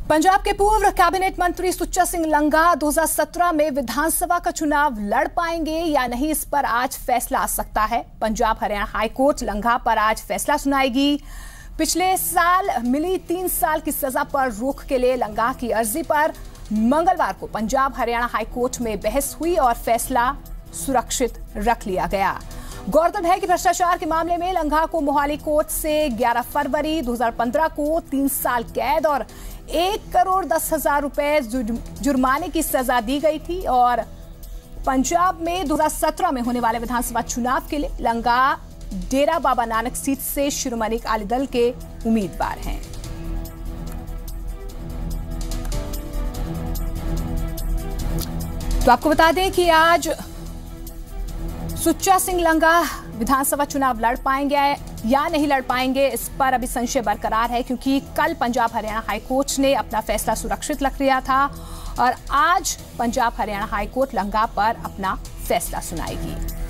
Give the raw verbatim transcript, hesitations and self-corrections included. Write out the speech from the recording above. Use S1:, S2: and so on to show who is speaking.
S1: पंजाब के पूर्व कैबिनेट मंत्री सुच्चा सिंह लंघा दो हज़ार सत्रह में विधानसभा का चुनाव लड़ पाएंगे या नहीं, इस पर आज फैसला आ सकता है। पंजाब हरियाणा हाईकोर्ट लंघा पर आज फैसला सुनाएगी। पिछले साल मिली तीन साल की सजा पर रोक के लिए लंघा की अर्जी पर मंगलवार को पंजाब हरियाणा हाईकोर्ट में बहस हुई और फैसला सुरक्षित रख लिया गया। गौरतलब है कि भ्रष्टाचार के मामले में लंघा को मोहाली कोर्ट से ग्यारह फरवरी दो हज़ार पंद्रह को तीन साल कैद और एक करोड़ दस हजार रुपए जुर्माने की सजा दी गई थी और पंजाब में दो हज़ार सत्रह में होने वाले विधानसभा चुनाव के लिए लंघा डेरा बाबा नानक सीट से शिरोमणि अकाली दल के उम्मीदवार हैं। तो आपको बता दें कि आज सुच्चा सिंह लंघा विधानसभा चुनाव लड़ पाएंगे या नहीं लड़ पाएंगे, इस पर अभी संशय बरकरार है, क्योंकि कल पंजाब हरियाणा हाईकोर्ट ने अपना फैसला सुरक्षित रख लिया था और आज पंजाब हरियाणा हाईकोर्ट लंघा पर अपना फैसला सुनाएगी।